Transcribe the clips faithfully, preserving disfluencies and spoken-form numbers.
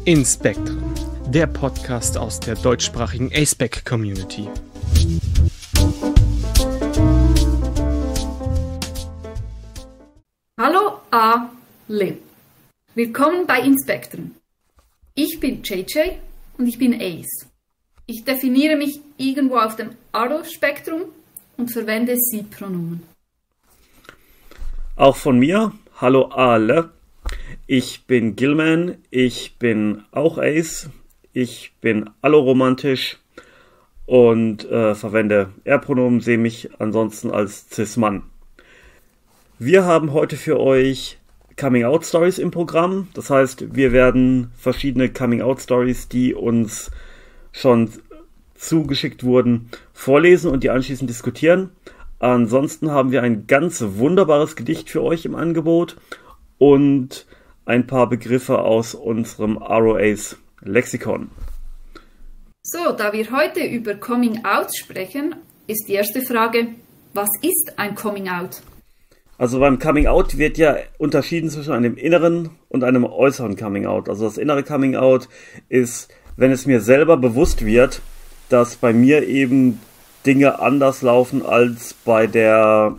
Inspektren, der Podcast aus der deutschsprachigen A-Spec-Community. Hallo alle, willkommen bei Inspektren. Ich bin J J und ich bin Ace. Ich definiere mich irgendwo auf dem Aro-Spektrum und verwende Sie-Pronomen. Auch von mir, hallo alle. Ich bin Gilman, ich bin auch Ace, ich bin alloromantisch und äh, verwende Er-Pronomen, sehe mich ansonsten als Cis-Mann. Wir haben heute für euch Coming-out-Stories im Programm. Das heißt, wir werden verschiedene Coming-out-Stories, die uns schon zugeschickt wurden, vorlesen und die anschließend diskutieren. Ansonsten haben wir ein ganz wunderbares Gedicht für euch im Angebot und ein paar Begriffe aus unserem Aro Ace Lexikon. So, da wir heute über Coming Out sprechen, ist die erste Frage, was ist ein Coming Out? Also beim Coming Out wird ja unterschieden zwischen einem inneren und einem äußeren Coming Out. Also das innere Coming Out ist, wenn es mir selber bewusst wird, dass bei mir eben Dinge anders laufen als bei der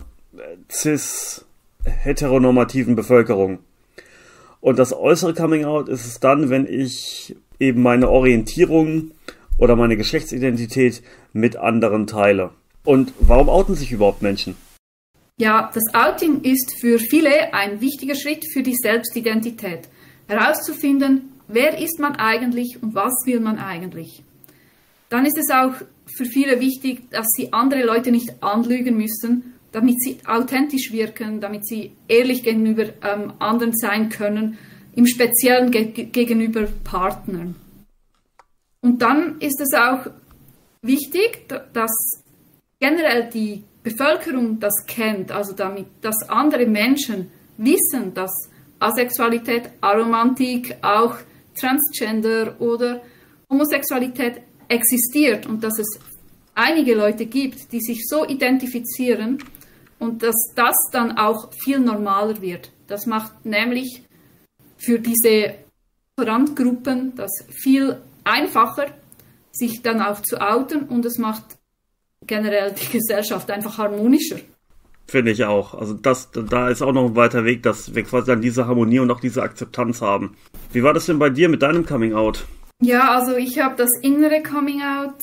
cis-heteronormativen Bevölkerung. Und das äußere Coming Out ist es dann, wenn ich eben meine Orientierung oder meine Geschlechtsidentität mit anderen teile. Und warum outen sich überhaupt Menschen? Ja, das Outing ist für viele ein wichtiger Schritt für die Selbstidentität. Herauszufinden, wer ist man eigentlich und was will man eigentlich. Dann ist es auch für viele wichtig, dass sie andere Leute nicht anlügen müssen, damit sie authentisch wirken, damit sie ehrlich gegenüber ähm, anderen sein können, im Speziellen ge gegenüber Partnern. Und dann ist es auch wichtig, dass generell die Bevölkerung das kennt, also damit, dass andere Menschen wissen, dass Asexualität, Aromantik, auch Transgender oder Homosexualität existiert und dass es einige Leute gibt, die sich so identifizieren und dass das dann auch viel normaler wird. Das macht nämlich für diese Randgruppen das viel einfacher, sich dann auch zu outen und es macht generell die Gesellschaft einfach harmonischer. Finde ich auch. Also das, da ist auch noch ein weiter Weg, dass wir quasi dann diese Harmonie und auch diese Akzeptanz haben. Wie war das denn bei dir mit deinem Coming Out? Ja, also ich habe das innere Coming Out,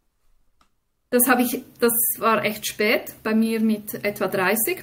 das habe ich, das war echt spät, bei mir mit etwa dreißig.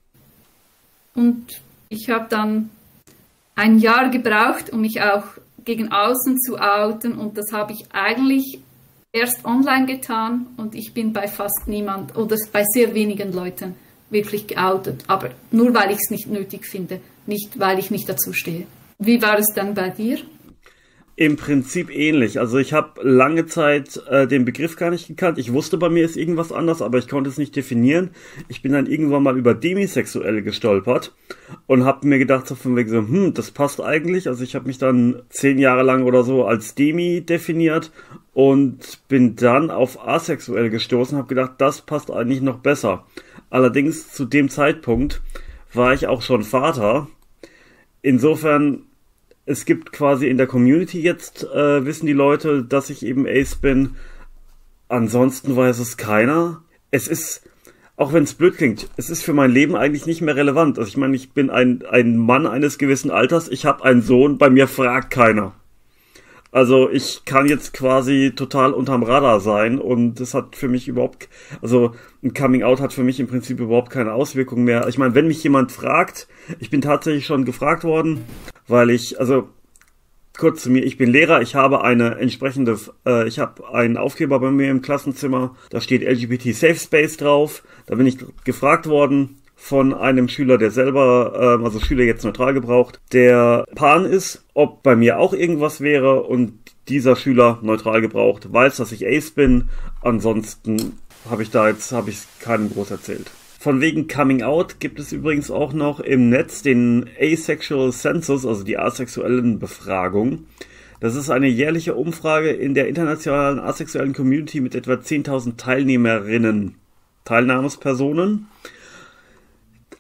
Und ich habe dann ein Jahr gebraucht, um mich auch gegen außen zu outen und das habe ich eigentlich erst online getan und ich bin bei fast niemand oder bei sehr wenigen Leuten wirklich geoutet, aber nur weil ich es nicht nötig finde, nicht weil ich nicht dazu stehe. Wie war es dann bei dir? Im Prinzip ähnlich. Also ich habe lange Zeit äh, den Begriff gar nicht gekannt. Ich wusste, bei mir ist irgendwas anders, aber ich konnte es nicht definieren. Ich bin dann irgendwann mal über Demisexuelle gestolpert und habe mir gedacht, so von wegen so, hm, das passt eigentlich. Also ich habe mich dann zehn Jahre lang oder so als Demi definiert und bin dann auf asexuell gestoßen, habe gedacht, das passt eigentlich noch besser. Allerdings zu dem Zeitpunkt war ich auch schon Vater. Insofern, es gibt quasi in der Community jetzt, äh, wissen die Leute, dass ich eben Ace bin. Ansonsten weiß es keiner. Es ist, auch wenn es blöd klingt, es ist für mein Leben eigentlich nicht mehr relevant. Also ich meine, ich bin ein, ein Mann eines gewissen Alters, ich habe einen Sohn, bei mir fragt keiner. Also ich kann jetzt quasi total unterm Radar sein und das hat für mich überhaupt, also ein Coming Out hat für mich im Prinzip überhaupt keine Auswirkung mehr. Ich meine, wenn mich jemand fragt, ich bin tatsächlich schon gefragt worden, weil ich, also kurz zu mir, ich bin Lehrer, ich habe eine entsprechende, äh, ich habe einen Aufkleber bei mir im Klassenzimmer, da steht L G B T Safe Space drauf, da bin ich gefragt worden von einem Schüler, der selber, ähm, also Schüler jetzt neutral gebraucht, der pan ist, ob bei mir auch irgendwas wäre und dieser Schüler neutral gebraucht weiß, dass ich Ace bin, ansonsten habe ich da jetzt, habe ich keinem groß erzählt. Von wegen Coming Out gibt es übrigens auch noch im Netz den Asexual Census, also die asexuellen Befragung. Das ist eine jährliche Umfrage in der internationalen asexuellen Community mit etwa zehntausend Teilnehmerinnen, Teilnahmespersonen.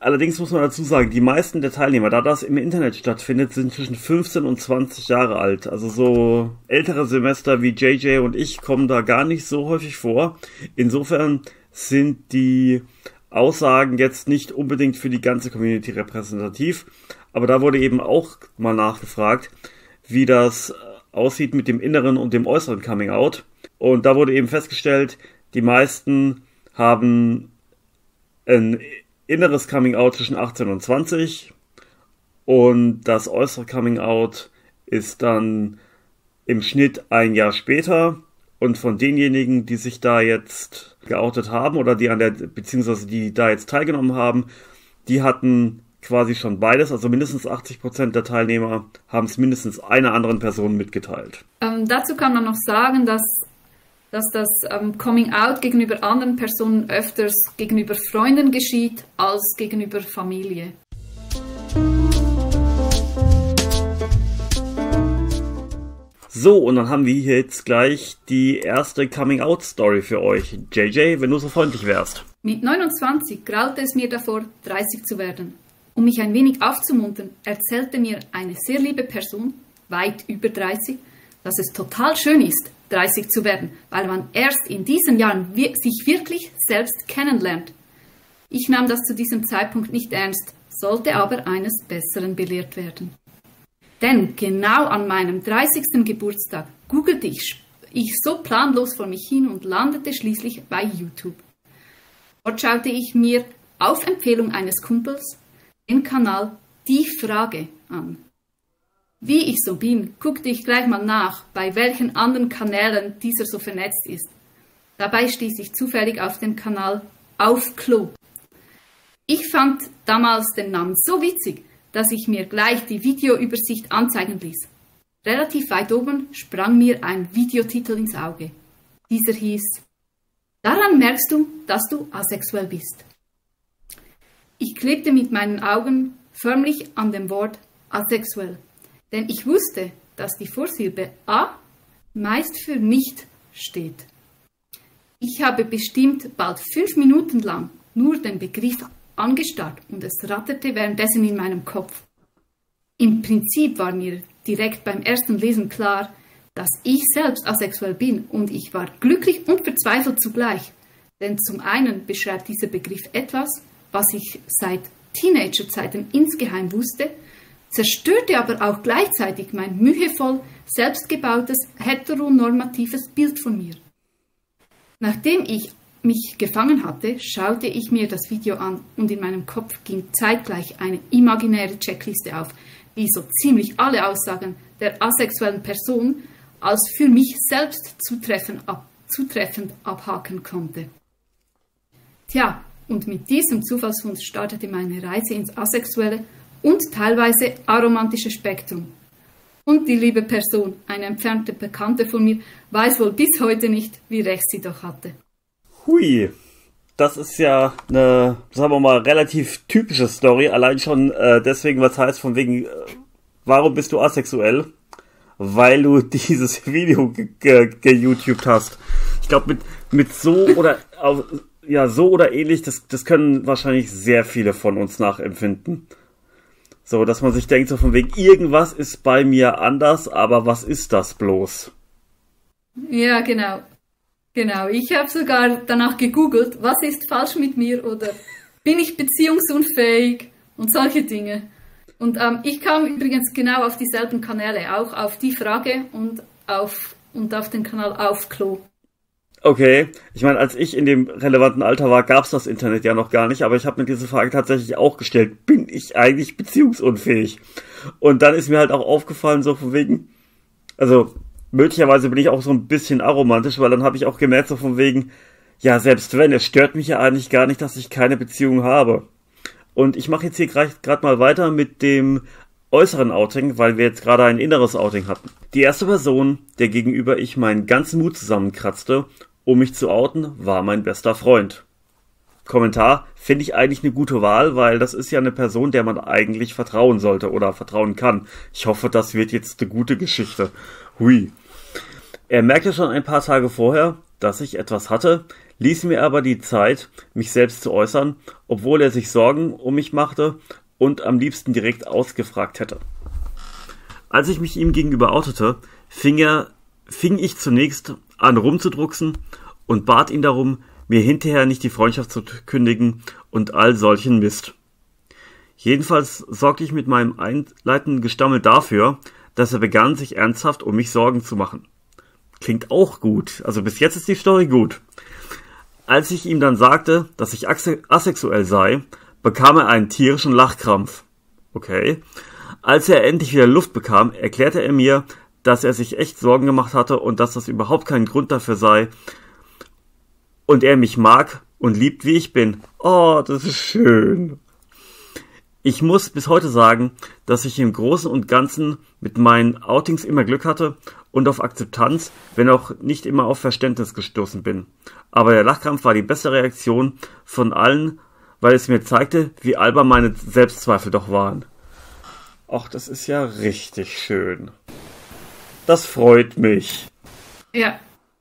Allerdings muss man dazu sagen, die meisten der Teilnehmer, da das im Internet stattfindet, sind zwischen fünfzehn und zwanzig Jahre alt. Also so ältere Semester wie J J und ich kommen da gar nicht so häufig vor. Insofern sind die Aussagen jetzt nicht unbedingt für die ganze Community repräsentativ. Aber da wurde eben auch mal nachgefragt, wie das aussieht mit dem inneren und dem äußeren Coming Out. Und da wurde eben festgestellt, die meisten haben ein inneres Coming Out zwischen achtzehn und zwanzig und das äußere Coming Out ist dann im Schnitt ein Jahr später. Und von denjenigen, die sich da jetzt geoutet haben oder die an der, beziehungsweise die da jetzt teilgenommen haben, die hatten quasi schon beides, also mindestens achtzig Prozent der Teilnehmer haben es mindestens einer anderen Person mitgeteilt. Ähm, dazu kann man noch sagen, dass, dass das ähm, Coming Out gegenüber anderen Personen öfters gegenüber Freunden geschieht als gegenüber Familie. So, und dann haben wir hier jetzt gleich die erste Coming-out-Story für euch. J J, wenn du so freundlich wärst. Mit neunundzwanzig graute es mir davor, dreißig zu werden. Um mich ein wenig aufzumuntern, erzählte mir eine sehr liebe Person, weit über dreißig, dass es total schön ist, dreißig zu werden, weil man erst in diesen Jahren wir- sich wirklich selbst kennenlernt. Ich nahm das zu diesem Zeitpunkt nicht ernst, sollte aber eines Besseren belehrt werden. Denn genau an meinem dreißigsten Geburtstag googelte ich, ich so planlos vor mich hin und landete schließlich bei YouTube. Dort schaute ich mir auf Empfehlung eines Kumpels den Kanal Die Frage an. Wie ich so bin, guckte ich gleich mal nach, bei welchen anderen Kanälen dieser so vernetzt ist. Dabei stieß ich zufällig auf den Kanal Auf Klo. Ich fand damals den Namen so witzig, dass ich mir gleich die Videoübersicht anzeigen ließ. Relativ weit oben sprang mir ein Videotitel ins Auge. Dieser hieß: Daran merkst du, dass du asexuell bist. Ich klebte mit meinen Augen förmlich an dem Wort asexuell, denn ich wusste, dass die Vorsilbe A meist für nicht steht. Ich habe bestimmt bald fünf Minuten lang nur den Begriff angestarrt und es ratterte währenddessen in meinem Kopf. Im Prinzip war mir direkt beim ersten Lesen klar, dass ich selbst asexuell bin und ich war glücklich und verzweifelt zugleich. Denn zum einen beschreibt dieser Begriff etwas, was ich seit Teenagerzeiten insgeheim wusste, zerstörte aber auch gleichzeitig mein mühevoll selbstgebautes heteronormatives Bild von mir. Nachdem ich mich gefangen hatte, schaute ich mir das Video an und in meinem Kopf ging zeitgleich eine imaginäre Checkliste auf, die so ziemlich alle Aussagen der asexuellen Person als für mich selbst zutreffend, ab, zutreffend abhaken konnte. Tja, und mit diesem Zufallsfund startete meine Reise ins asexuelle und teilweise aromantische Spektrum. Und die liebe Person, eine entfernte Bekannte von mir, weiß wohl bis heute nicht, wie recht sie doch hatte. Hui, das ist ja eine, sagen wir mal, relativ typische Story, allein schon äh, deswegen, was heißt von wegen, äh, warum bist du asexuell? Weil du dieses Video ge-YouTubed hast. Ich glaube, mit, mit so oder, ja, so oder ähnlich, das, das können wahrscheinlich sehr viele von uns nachempfinden. So, dass man sich denkt, so von wegen, irgendwas ist bei mir anders, aber was ist das bloß? Ja, genau. Genau, ich habe sogar danach gegoogelt, was ist falsch mit mir oder bin ich beziehungsunfähig und solche Dinge. Und ähm, ich kam übrigens genau auf dieselben Kanäle, auch auf die Frage und auf, und auf den Kanal Auf Klo. Okay, ich meine, als ich in dem relevanten Alter war, gab es das Internet ja noch gar nicht, aber ich habe mir diese Frage tatsächlich auch gestellt, bin ich eigentlich beziehungsunfähig? Und dann ist mir halt auch aufgefallen, so von wegen, also möglicherweise bin ich auch so ein bisschen aromantisch, weil dann habe ich auch gemerkt, so von wegen, ja, selbst wenn, es stört mich ja eigentlich gar nicht, dass ich keine Beziehung habe. Und ich mache jetzt hier gerade mal weiter mit dem äußeren Outing, weil wir jetzt gerade ein inneres Outing hatten. Die erste Person, der gegenüber ich meinen ganzen Mut zusammenkratzte, um mich zu outen, war mein bester Freund. Kommentar, finde ich eigentlich eine gute Wahl, weil das ist ja eine Person, der man eigentlich vertrauen sollte oder vertrauen kann. Ich hoffe, das wird jetzt eine gute Geschichte. Hui. Er merkte schon ein paar Tage vorher, dass ich etwas hatte, ließ mir aber die Zeit, mich selbst zu äußern, obwohl er sich Sorgen um mich machte und am liebsten direkt ausgefragt hätte. Als ich mich ihm gegenüber outete, fing er, fing ich zunächst an rumzudrucksen und bat ihn darum, mir hinterher nicht die Freundschaft zu kündigen und all solchen Mist. Jedenfalls sorgte ich mit meinem einleitenden Gestammel dafür, dass er begann, sich ernsthaft um mich Sorgen zu machen. Klingt auch gut, also bis jetzt ist die Story gut. Als ich ihm dann sagte, dass ich asexuell sei, bekam er einen tierischen Lachkrampf. Okay. Als er endlich wieder Luft bekam, erklärte er mir, dass er sich echt Sorgen gemacht hatte und dass das überhaupt kein Grund dafür sei und er mich mag und liebt, wie ich bin. Oh, das ist schön. Ich muss bis heute sagen, dass ich im Großen und Ganzen mit meinen Outings immer Glück hatte und auf Akzeptanz, wenn auch nicht immer auf Verständnis gestoßen bin. Aber der Lachkrampf war die beste Reaktion von allen, weil es mir zeigte, wie albern meine Selbstzweifel doch waren. Ach, das ist ja richtig schön. Das freut mich. Ja,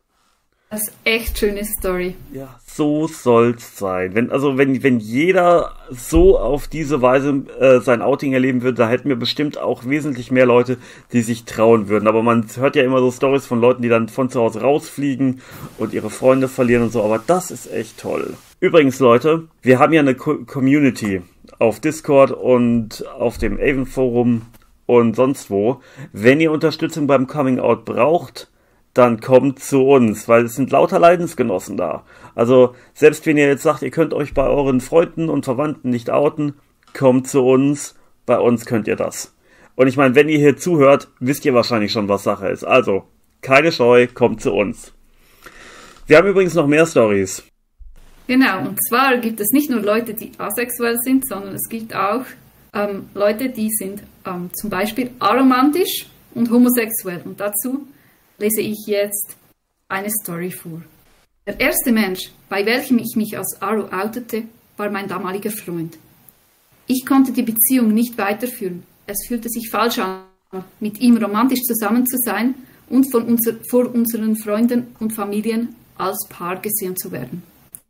das ist echt schöne Story. Ja, so soll's sein. Wenn, also wenn, wenn jeder so auf diese Weise äh, sein Outing erleben würde, da hätten wir bestimmt auch wesentlich mehr Leute, die sich trauen würden. Aber man hört ja immer so Stories von Leuten, die dann von zu Hause rausfliegen und ihre Freunde verlieren und so. Aber das ist echt toll. Übrigens, Leute, wir haben ja eine Co- Community auf Discord und auf dem Avon Forum und sonst wo. Wenn ihr Unterstützung beim Coming Out braucht, dann kommt zu uns, weil es sind lauter Leidensgenossen da. Also selbst wenn ihr jetzt sagt, ihr könnt euch bei euren Freunden und Verwandten nicht outen, kommt zu uns, bei uns könnt ihr das. Und ich meine, wenn ihr hier zuhört, wisst ihr wahrscheinlich schon, was Sache ist. Also, keine Scheu, kommt zu uns. Wir haben übrigens noch mehr Storys. Genau, und zwar gibt es nicht nur Leute, die asexuell sind, sondern es gibt auch ähm, Leute, die sind ähm, zum Beispiel aromantisch und homosexuell. Und dazu lese ich jetzt eine Story vor. Der erste Mensch, bei welchem ich mich als Aro outete, war mein damaliger Freund. Ich konnte die Beziehung nicht weiterführen. Es fühlte sich falsch an, mit ihm romantisch zusammen zu sein und von unser, vor unseren Freunden und Familien als Paar gesehen zu werden.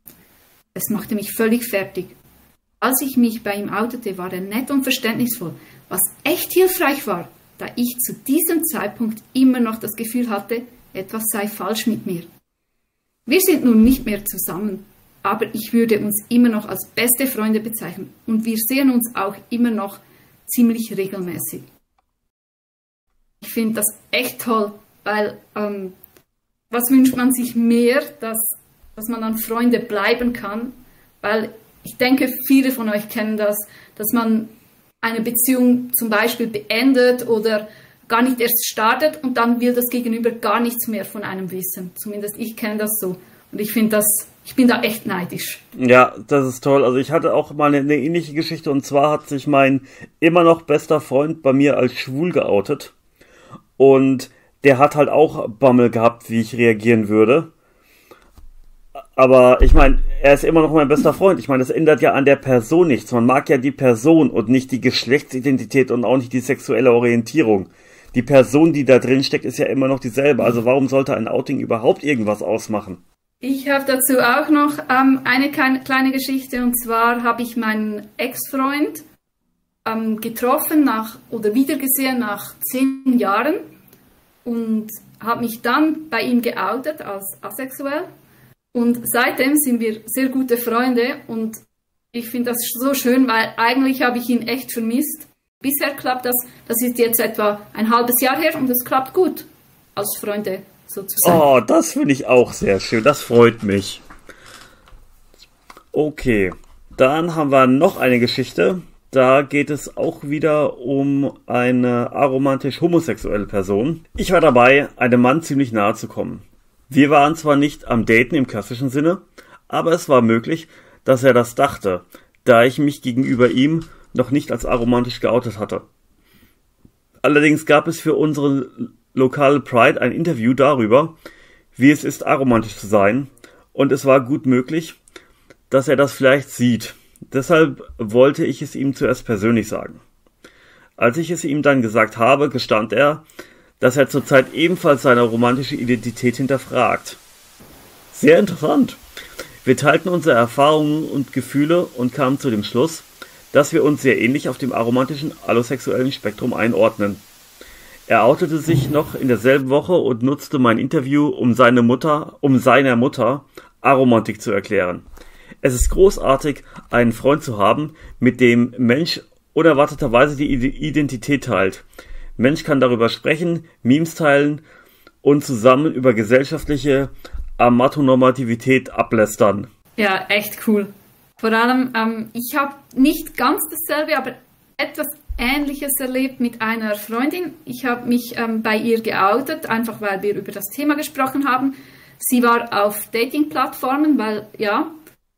Es machte mich völlig fertig. Als ich mich bei ihm outete, war er nett und verständnisvoll, was echt hilfreich war, da ich zu diesem Zeitpunkt immer noch das Gefühl hatte, etwas sei falsch mit mir. Wir sind nun nicht mehr zusammen, aber ich würde uns immer noch als beste Freunde bezeichnen und wir sehen uns auch immer noch ziemlich regelmäßig. Ich finde das echt toll, weil ähm, was wünscht man sich mehr, dass, dass man dann Freunde bleiben kann, weil ich denke, viele von euch kennen das, dass man eine Beziehung zum Beispiel beendet oder gar nicht erst startet und dann will das Gegenüber gar nichts mehr von einem wissen. Zumindest ich kenne das so. Und ich finde das, ich bin da echt neidisch. Ja, das ist toll. Also ich hatte auch mal eine, eine ähnliche Geschichte und zwar hat sich mein immer noch bester Freund bei mir als schwul geoutet und der hat halt auch Bammel gehabt, wie ich reagieren würde. Aber ich meine, er ist immer noch mein bester Freund. Ich meine, das ändert ja an der Person nichts. Man mag ja die Person und nicht die Geschlechtsidentität und auch nicht die sexuelle Orientierung. Die Person, die da drin steckt, ist ja immer noch dieselbe. Also warum sollte ein Outing überhaupt irgendwas ausmachen? Ich habe dazu auch noch ähm, eine kleine Geschichte. Und zwar habe ich meinen Ex-Freund ähm, getroffen nach oder wiedergesehen nach zehn Jahren und habe mich dann bei ihm geoutet als asexuell. Und seitdem sind wir sehr gute Freunde und ich finde das so schön, weil eigentlich habe ich ihn echt vermisst. Bisher klappt das, das ist jetzt etwa ein halbes Jahr her und es klappt gut, als Freunde sozusagen. Oh, das finde ich auch sehr schön, das freut mich. Okay, dann haben wir noch eine Geschichte. Da geht es auch wieder um eine aromantisch-homosexuelle Person. Ich war dabei, einem Mann ziemlich nahe zu kommen. Wir waren zwar nicht am Daten im klassischen Sinne, aber es war möglich, dass er das dachte, da ich mich gegenüber ihm noch nicht als aromantisch geoutet hatte. Allerdings gab es für unsere lokale Pride ein Interview darüber, wie es ist, aromantisch zu sein, und es war gut möglich, dass er das vielleicht sieht. Deshalb wollte ich es ihm zuerst persönlich sagen. Als ich es ihm dann gesagt habe, gestand er, dass er zurzeit ebenfalls seine romantische Identität hinterfragt. Sehr interessant. Wir teilten unsere Erfahrungen und Gefühle und kamen zu dem Schluss, dass wir uns sehr ähnlich auf dem aromantischen allosexuellen Spektrum einordnen. Er outete sich noch in derselben Woche und nutzte mein Interview, um seine Mutter, um seiner Mutter Aromantik zu erklären. Es ist großartig, einen Freund zu haben, mit dem Mensch unerwarteterweise die Identität teilt. Mensch kann darüber sprechen, Memes teilen und zusammen über gesellschaftliche Amatonormativität ablästern. Ja, echt cool. Vor allem, ähm, ich habe nicht ganz dasselbe, aber etwas Ähnliches erlebt mit einer Freundin. Ich habe mich ähm, bei ihr geoutet, einfach weil wir über das Thema gesprochen haben. Sie war auf Dating-Plattformen, weil, ja,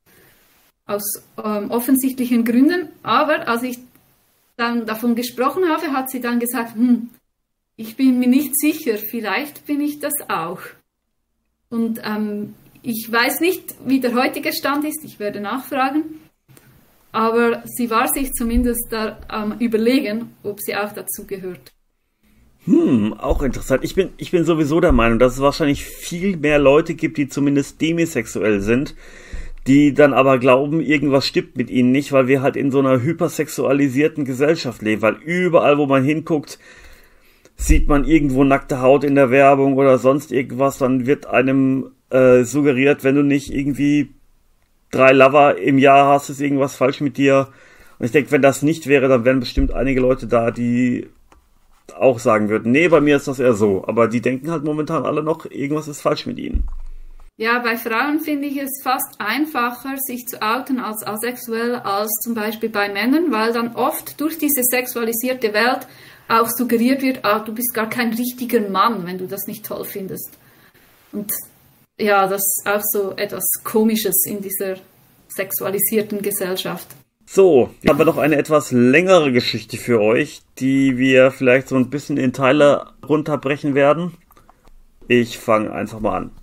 aus ähm, offensichtlichen Gründen. Aber als ich dann davon gesprochen habe, hat sie dann gesagt, hm, ich bin mir nicht sicher, vielleicht bin ich das auch. Und ähm, ich weiß nicht, wie der heutige Stand ist, ich werde nachfragen. Aber sie war sich zumindest da am ähm, Überlegen, ob sie auch dazu gehört. Hm, auch interessant. Ich bin, ich bin sowieso der Meinung, dass es wahrscheinlich viel mehr Leute gibt, die zumindest demisexuell sind, die dann aber glauben, irgendwas stimmt mit ihnen nicht, weil wir halt in so einer hypersexualisierten Gesellschaft leben, weil überall, wo man hinguckt, sieht man irgendwo nackte Haut in der Werbung oder sonst irgendwas, dann wird einem äh, suggeriert, wenn du nicht irgendwie drei Lover im Jahr hast, ist irgendwas falsch mit dir. Und ich denke, wenn das nicht wäre, dann wären bestimmt einige Leute da, die auch sagen würden, nee, bei mir ist das eher so. Aber die denken halt momentan alle noch, irgendwas ist falsch mit ihnen. Ja, bei Frauen finde ich es fast einfacher, sich zu outen als asexuell, als zum Beispiel bei Männern, weil dann oft durch diese sexualisierte Welt auch suggeriert wird, ah, du bist gar kein richtiger Mann, wenn du das nicht toll findest. Und ja, das ist auch so etwas Komisches in dieser sexualisierten Gesellschaft. So, jetzt haben wir noch eine etwas längere Geschichte für euch, die wir vielleicht so ein bisschen in Teile runterbrechen werden. Ich fange einfach mal an.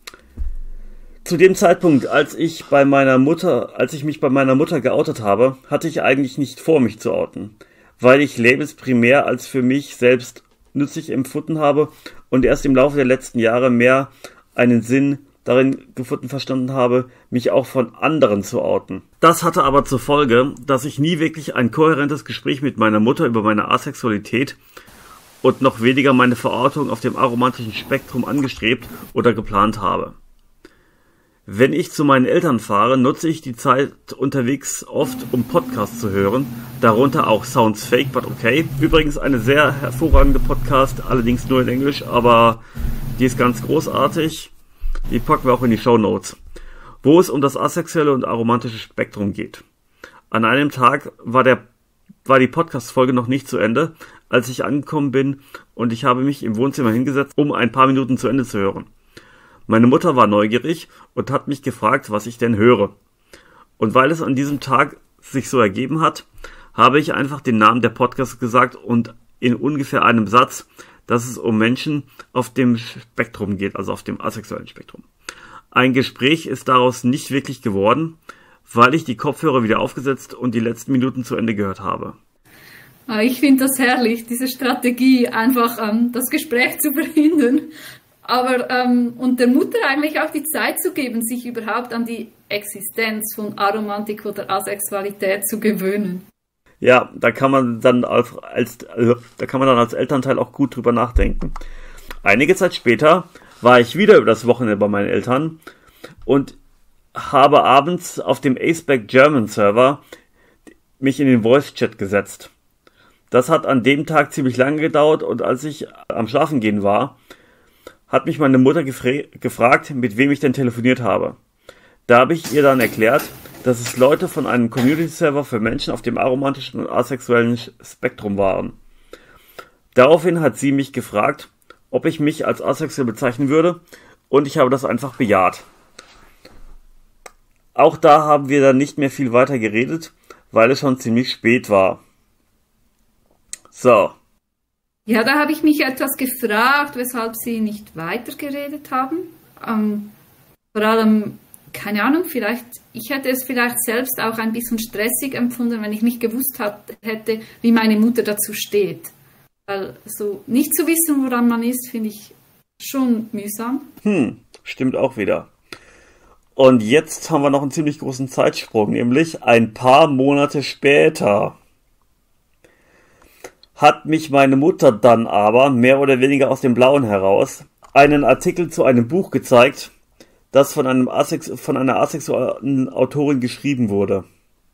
Zu dem Zeitpunkt, als ich bei meiner Mutter, als ich mich bei meiner Mutter geoutet habe, hatte ich eigentlich nicht vor, mich zu outen, weil ich Labels primär als für mich selbst nützlich empfunden habe und erst im Laufe der letzten Jahre mehr einen Sinn darin gefunden verstanden habe, mich auch von anderen zu outen. Das hatte aber zur Folge, dass ich nie wirklich ein kohärentes Gespräch mit meiner Mutter über meine Asexualität und noch weniger meine Verortung auf dem aromantischen Spektrum angestrebt oder geplant habe. Wenn ich zu meinen Eltern fahre, nutze ich die Zeit unterwegs oft, um Podcasts zu hören, darunter auch Sounds Fake, but okay. Übrigens eine sehr hervorragende Podcast, allerdings nur in Englisch, aber die ist ganz großartig. Die packen wir auch in die Shownotes, wo es um das asexuelle und aromantische Spektrum geht. An einem Tag war der war die Podcast-Folge noch nicht zu Ende, als ich angekommen bin und ich habe mich im Wohnzimmer hingesetzt, um ein paar Minuten zu Ende zu hören. Meine Mutter war neugierig und hat mich gefragt, was ich denn höre. Und weil es an diesem Tag sich so ergeben hat, habe ich einfach den Namen der Podcast gesagt und in ungefähr einem Satz, dass es um Menschen auf dem Spektrum geht, also auf dem asexuellen Spektrum. Ein Gespräch ist daraus nicht wirklich geworden, weil ich die Kopfhörer wieder aufgesetzt und die letzten Minuten zu Ende gehört habe. Ich finde das herrlich, diese Strategie, einfach ähm, das Gespräch zu verhindern. Aber ähm, und der Mutter eigentlich auch die Zeit zu geben, sich überhaupt an die Existenz von Aromantik oder Asexualität zu gewöhnen. Ja, da kann man dann als, als äh, da kann man dann als Elternteil auch gut drüber nachdenken. Einige Zeit später war ich wieder über das Wochenende bei meinen Eltern und habe abends auf dem Aceback German Server mich in den Voice Chat gesetzt. Das hat an dem Tag ziemlich lange gedauert und als ich am Schlafen gehen war, hat mich meine Mutter gefra- gefragt, mit wem ich denn telefoniert habe. Da habe ich ihr dann erklärt, dass es Leute von einem Community-Server für Menschen auf dem aromantischen und asexuellen Spektrum waren. Daraufhin hat sie mich gefragt, ob ich mich als asexuell bezeichnen würde, und ich habe das einfach bejaht. Auch da haben wir dann nicht mehr viel weiter geredet, weil es schon ziemlich spät war. So. Ja, da habe ich mich etwas gefragt, weshalb Sie nicht weitergeredet haben. Ähm, vor allem, keine Ahnung, vielleicht, ich hätte es vielleicht selbst auch ein bisschen stressig empfunden, wenn ich nicht gewusst hat, hätte, wie meine Mutter dazu steht. Weil so nicht zu wissen, woran man ist, finde ich schon mühsam. Hm, stimmt auch wieder. Und jetzt haben wir noch einen ziemlich großen Zeitsprung, nämlich ein paar Monate später hat mich meine Mutter dann aber, mehr oder weniger aus dem Blauen heraus, einen Artikel zu einem Buch gezeigt, das von, einem Asex von einer asexuellen Autorin geschrieben wurde.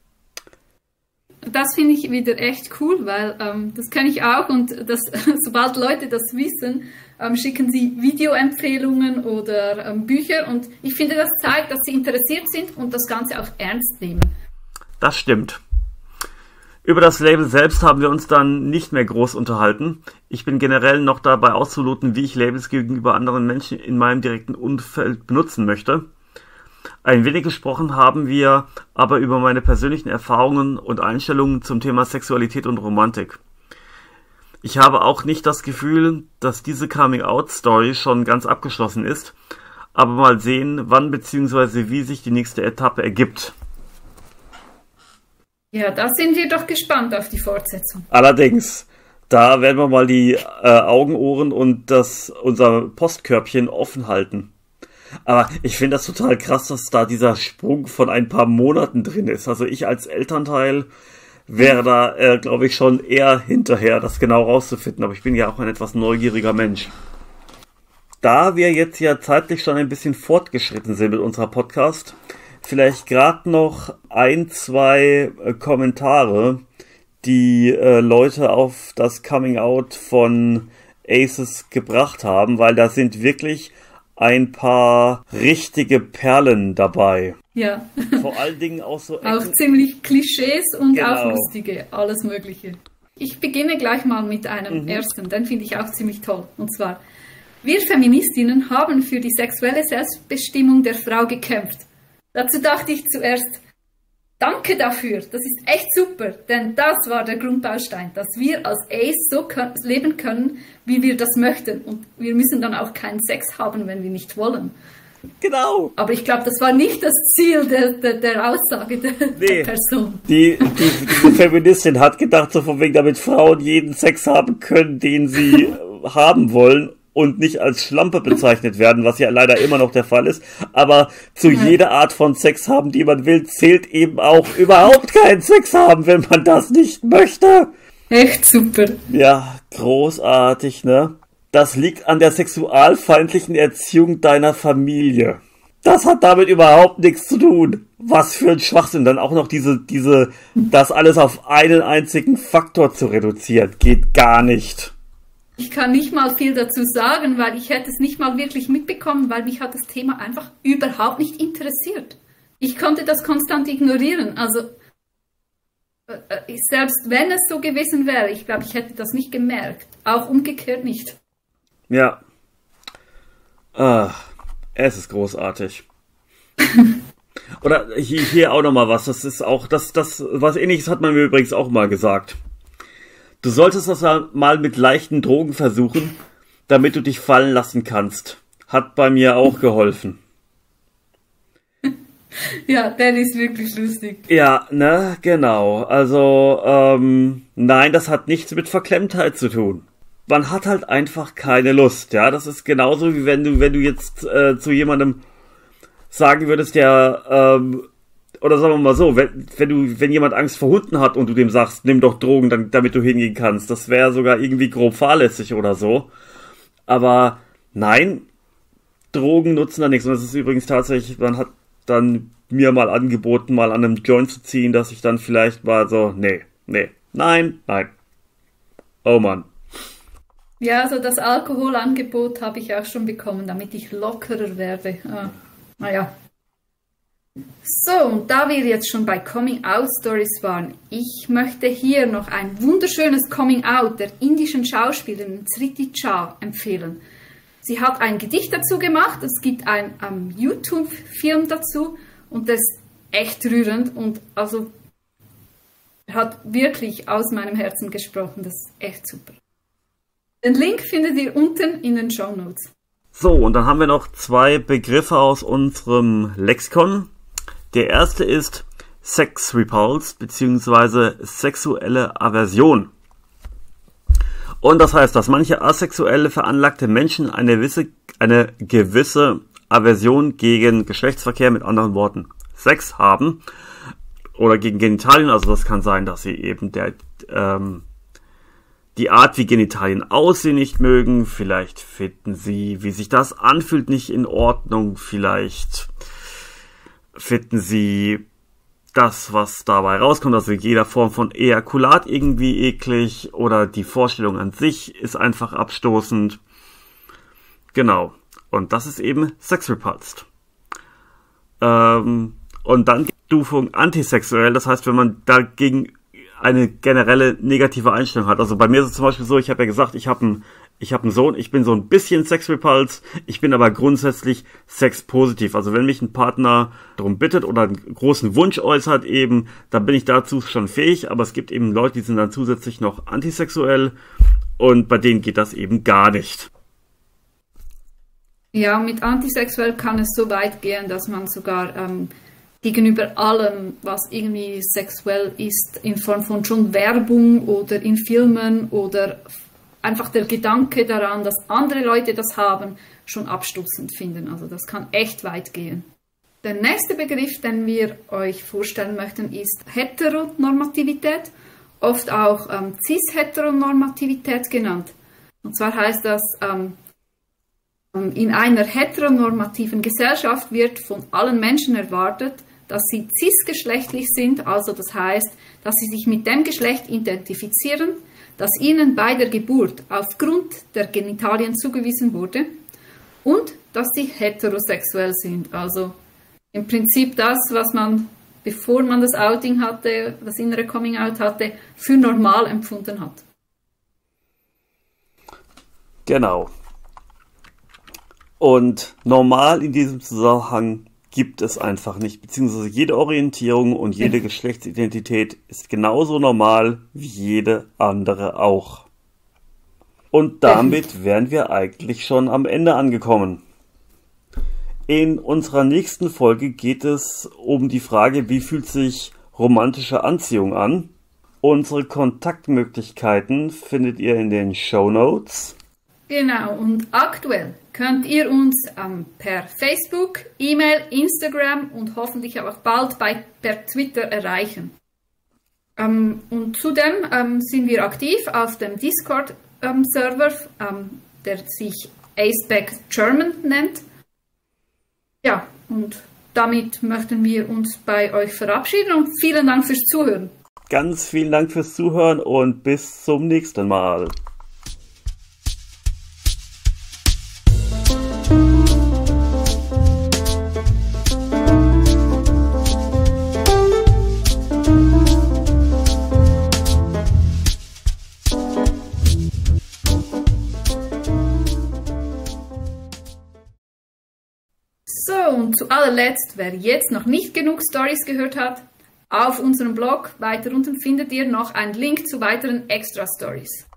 Das finde ich wieder echt cool, weil ähm, das kenne ich auch und das, sobald Leute das wissen, ähm, schicken sie Videoempfehlungen oder ähm, Bücher und ich finde, das zeigt, dass sie interessiert sind und das Ganze auch ernst nehmen. Das stimmt. Über das Label selbst haben wir uns dann nicht mehr groß unterhalten. Ich bin generell noch dabei auszuloten, wie ich Labels gegenüber anderen Menschen in meinem direkten Umfeld benutzen möchte. Ein wenig gesprochen haben wir aber über meine persönlichen Erfahrungen und Einstellungen zum Thema Sexualität und Romantik. Ich habe auch nicht das Gefühl, dass diese Coming-out-Story schon ganz abgeschlossen ist, aber mal sehen, wann bzw. wie sich die nächste Etappe ergibt. Ja, da sind wir doch gespannt auf die Fortsetzung. Allerdings, da werden wir mal die äh, Augen, Ohren und das unser Postkörbchen offen halten. Aber ich finde das total krass, dass da dieser Sprung von ein paar Monaten drin ist. Also ich als Elternteil wäre da, äh, glaube ich, schon eher hinterher, das genau rauszufinden. Aber ich bin ja auch ein etwas neugieriger Mensch. Da wir jetzt ja zeitlich schon ein bisschen fortgeschritten sind mit unserer Podcast, vielleicht gerade noch ein, zwei äh, Kommentare, die äh, Leute auf das Coming Out von Aces gebracht haben, weil da sind wirklich ein paar richtige Perlen dabei. Ja. Vor allen Dingen auch so... Auch ziemlich Klischees und genau. Auch lustige, alles Mögliche. Ich beginne gleich mal mit einem mhm. ersten, den finde ich auch ziemlich toll. Und zwar, wir Feministinnen haben für die sexuelle Selbstbestimmung der Frau gekämpft. Dazu dachte ich zuerst, danke dafür, das ist echt super, denn das war der Grundbaustein, dass wir als Ace so leben können, wie wir das möchten. Und wir müssen dann auch keinen Sex haben, wenn wir nicht wollen. Genau. Aber ich glaube, das war nicht das Ziel der, der, der Aussage der, nee. der Person. Die, die, die Feministin hat gedacht, so von wegen, damit Frauen jeden Sex haben können, den sie haben wollen. Und nicht als Schlampe bezeichnet werden, was ja leider immer noch der Fall ist. Aber zu ja. jeder Art von Sex haben, die man will, zählt eben auch überhaupt keinen Sex haben, wenn man das nicht möchte. Echt super. Ja, großartig, ne? Das liegt an der sexualfeindlichen Erziehung deiner Familie. Das hat damit überhaupt nichts zu tun. Was für ein Schwachsinn. Dann auch noch diese, diese, das alles auf einen einzigen Faktor zu reduzieren. Geht gar nicht. Ich kann nicht mal viel dazu sagen, weil ich hätte es nicht mal wirklich mitbekommen, weil mich hat das Thema einfach überhaupt nicht interessiert. Ich konnte das konstant ignorieren. Also äh, selbst wenn es so gewesen wäre, ich glaube, ich hätte das nicht gemerkt. Auch umgekehrt nicht. Ja. Ah, es ist großartig. Oder hier, hier auch nochmal was. Das ist auch, das, das, was Ähnliches hat man mir übrigens auch mal gesagt. Du solltest das mal mit leichten Drogen versuchen, damit du dich fallen lassen kannst. Hat bei mir auch geholfen. Ja, der ist wirklich lustig. Ja, ne, genau. Also, ähm, nein, das hat nichts mit Verklemmtheit zu tun. Man hat halt einfach keine Lust, ja. Das ist genauso wie wenn du, wenn du jetzt äh, zu jemandem sagen würdest, der, ähm, oder sagen wir mal so, wenn, wenn du, wenn jemand Angst vor Hunden hat und du dem sagst, nimm doch Drogen, dann, damit du hingehen kannst, das wäre sogar irgendwie grob fahrlässig oder so. Aber nein, Drogen nutzen da nichts. Und das ist übrigens tatsächlich, man hat dann mir mal angeboten, mal an einem Joint zu ziehen, dass ich dann vielleicht mal so, nee, nee, nein, nein. Oh Mann. Ja, also das Alkoholangebot habe ich auch schon bekommen, damit ich lockerer werde. Ah, naja. So, und da wir jetzt schon bei Coming-out-Stories waren, ich möchte hier noch ein wunderschönes Coming-out der indischen Schauspielerin Sriti Jha empfehlen. Sie hat ein Gedicht dazu gemacht, es gibt einen um, YouTube-Film dazu und das ist echt rührend und also hat wirklich aus meinem Herzen gesprochen, das ist echt super. Den Link findet ihr unten in den Shownotes. So, und dann haben wir noch zwei Begriffe aus unserem Lexikon. Der erste ist Sex Repulse bzw. sexuelle Aversion. Und das heißt, dass manche asexuelle veranlagte Menschen eine gewisse, eine gewisse Aversion gegen Geschlechtsverkehr, mit anderen Worten Sex haben, oder gegen Genitalien. Also das kann sein, dass sie eben der ähm, die Art, wie Genitalien aussehen, nicht mögen. Vielleicht finden sie, wie sich das anfühlt, nicht in Ordnung. Vielleicht finden sie das, was dabei rauskommt, also jeder Form von Ejakulat irgendwie eklig, oder die Vorstellung an sich ist einfach abstoßend. Genau. Und das ist eben sexrepulsed. Ähm, und dann die Stufung antisexuell, das heißt, wenn man dagegen eine generelle negative Einstellung hat. Also bei mir ist es zum Beispiel so, ich habe ja gesagt, ich habe einen ich habe einen Sohn, ich bin so ein bisschen sexrepulsed, ich bin aber grundsätzlich sexpositiv. Also wenn mich ein Partner darum bittet oder einen großen Wunsch äußert eben, dann bin ich dazu schon fähig, aber es gibt eben Leute, die sind dann zusätzlich noch antisexuell und bei denen geht das eben gar nicht. Ja, mit antisexuell kann es so weit gehen, dass man sogar ähm, gegenüber allem, was irgendwie sexuell ist, in Form von schon Werbung oder in Filmen oder einfach der Gedanke daran, dass andere Leute das haben, schon abstoßend finden. Also das kann echt weit gehen. Der nächste Begriff, den wir euch vorstellen möchten, ist Heteronormativität, oft auch ähm, Cis-Heteronormativität genannt. Und zwar heißt das, ähm, in einer heteronormativen Gesellschaft wird von allen Menschen erwartet, dass sie cisgeschlechtlich sind, also das heißt, dass sie sich mit dem Geschlecht identifizieren, das ihnen bei der Geburt aufgrund der Genitalien zugewiesen wurde, und dass sie heterosexuell sind. Also im Prinzip das, was man, bevor man das Outing hatte, das innere Coming-out hatte, für normal empfunden hat. Genau. Und normal in diesem Zusammenhang gibt es einfach nicht, beziehungsweise jede Orientierung und jede Geschlechtsidentität ist genauso normal wie jede andere auch. Und damit wären wir eigentlich schon am Ende angekommen. In unserer nächsten Folge geht es um die Frage, wie fühlt sich romantische Anziehung an? Unsere Kontaktmöglichkeiten findet ihr in den Shownotes. Genau, und aktuell könnt ihr uns ähm, per Facebook, E-Mail, Instagram und hoffentlich auch bald bei, per Twitter erreichen. Ähm, und zudem ähm, sind wir aktiv auf dem Discord-Server, ähm, der sich Aceback German nennt. Ja, und damit möchten wir uns bei euch verabschieden und vielen Dank fürs Zuhören. Ganz vielen Dank fürs Zuhören und bis zum nächsten Mal. So, und zu allerletzt, wer jetzt noch nicht genug Stories gehört hat, auf unserem Blog weiter unten findet ihr noch einen Link zu weiteren Extra Stories.